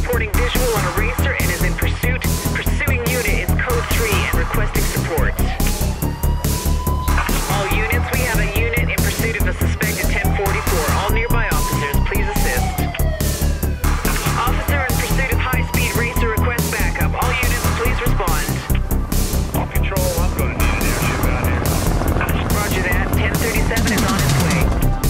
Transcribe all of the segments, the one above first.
reporting visual on a racer and is in pursuit. Pursuing unit is code 3 and requesting support. All units, we have a unit in pursuit of a suspect at 1044. All nearby officers, please assist. Officer in pursuit of high-speed racer request backup. All units, please respond. All control, I'm going to need an airship out here. Roger that. 1037 is on its way.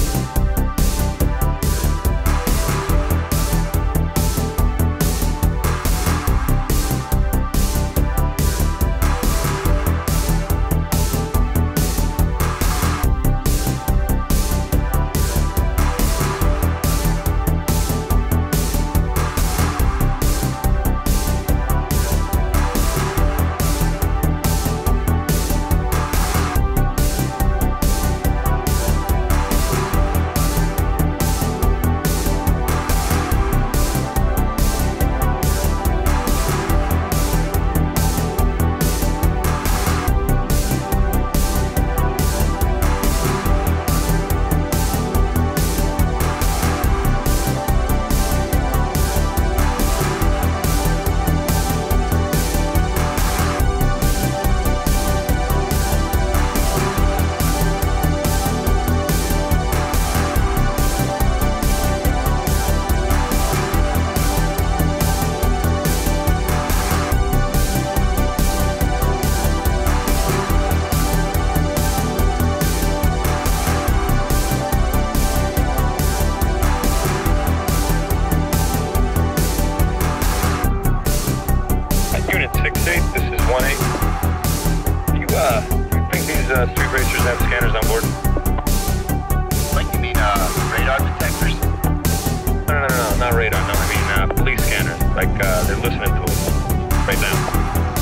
Street racers have scanners on board. What, you mean, radar detectors? No, not radar. No, I mean, police scanners. Like, they're listening to us right now.